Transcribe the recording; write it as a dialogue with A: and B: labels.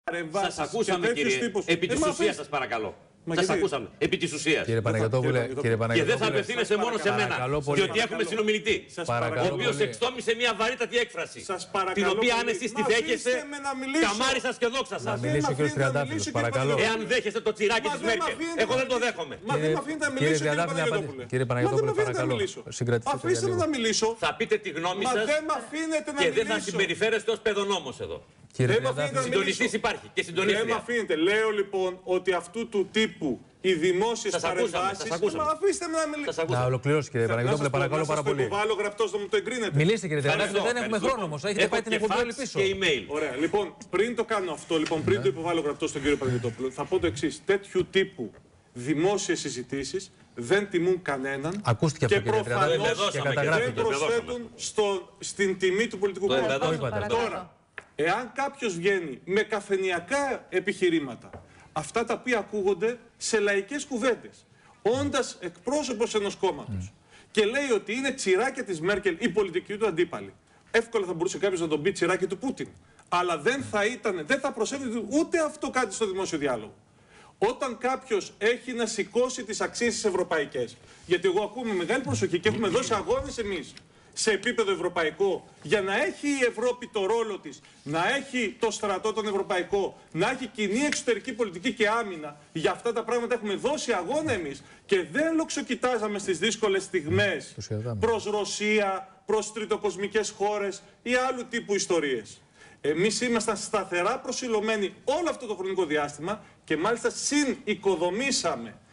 A: Σας ακούσαμε, κύριε. Επί της ουσίας, σας παρακαλώ. Σας ακούσαμε. Επί της ουσίας.
B: Κύριε Παναγιωτόπουλε,
A: Και δεν θα απευθύνεσαι μόνο σε μένα. Διότι έχουμε συνομιλητή. Ο οποίος εξτόμησε μια βαρύτατη έκφραση. Την οποία αν εσείς τη δέχεστε, καμάρι σας και δόξα σας.
B: να μιλήσει ο κ. Τριαντάφυλλος, παρακαλώ.
A: Εάν δέχεστε το τσιράκι της Μέρκελ. Εγώ δεν το δέχομαι.
C: Μα δεν με αφήνετε να μιλήσω, κύριε Παναγιωτόπουλε.
B: Κύριε Παναγιωτόπουλε, παρακαλώ.
C: Αφήστε με να μιλήσω.
A: Θα πείτε τη γνώμη σας
C: και
A: δεν θα συμπεριφέρεστε ως παιδονόμος εδώ. Συντονιστής υπάρχει και συντονίστρια.
C: Δεν με αφήνετε. Λέω λοιπόν ότι αυτού του τύπου οι δημόσιες παρεμβάσεις. Αφήστε με να μιλήσω.
B: Να ολοκληρώσει, κύριε Παναγιώτοπουλε, παρακαλώ πάρα πολύ.
C: Θα το υποβάλω γραπτός να μου το εγκρίνετε.
B: Μιλήστε, κύριε Τριαντάφυλλο, δεν έχουμε χρόνο όμως. Έχετε πάει την εκπομπή όλη πίσω.
A: Και email.
C: Ωραία. Λοιπόν, πριν το κάνω αυτό, πριν το υποβάλω γραπτό στον κύριο Παναγιώτοπουλο, θα πω το εξής. Τέτοιου τύπου δημόσιες συζητήσεις δεν τιμούν κανέναν.
B: Ακούστηκε αυτό, κύριε Τριαντάφυλλο, και καταγράφηκε.
C: Δεν προσθέτουν στην τιμή του πολιτικού κόμματος. Τώρα, εάν κάποιος βγαίνει με καφενειακά επιχειρήματα, αυτά τα οποία ακούγονται σε λαϊκές κουβέντες, όντας εκπρόσωπος ενός κόμματος, και λέει ότι είναι τσιράκια της Μέρκελ η πολιτική του αντίπαλη, εύκολα θα μπορούσε κάποιος να τον πει τσιράκι του Πούτιν. Αλλά δεν θα προσέφερε ούτε αυτό κάτι στο δημόσιο διάλογο. Όταν κάποιος έχει να σηκώσει τις αξίες τις ευρωπαϊκές, γιατί εγώ ακούω με μεγάλη προσοχή και έχουμε δώσει αγώνες εμείς σε επίπεδο ευρωπαϊκό για να έχει η Ευρώπη το ρόλο της, να έχει το στρατό τον ευρωπαϊκό, να έχει κοινή εξωτερική πολιτική και άμυνα. Για αυτά τα πράγματα έχουμε δώσει αγώνα εμείς και δεν λοξοκοιτάζαμε στις δύσκολες στιγμές προς Ρωσία, προς τριτοκοσμικές χώρες ή άλλου τύπου ιστορίες. Εμείς ήμασταν σταθερά προσιλωμένοι όλο αυτό το χρονικό διάστημα και μάλιστα συνοικοδομήσαμε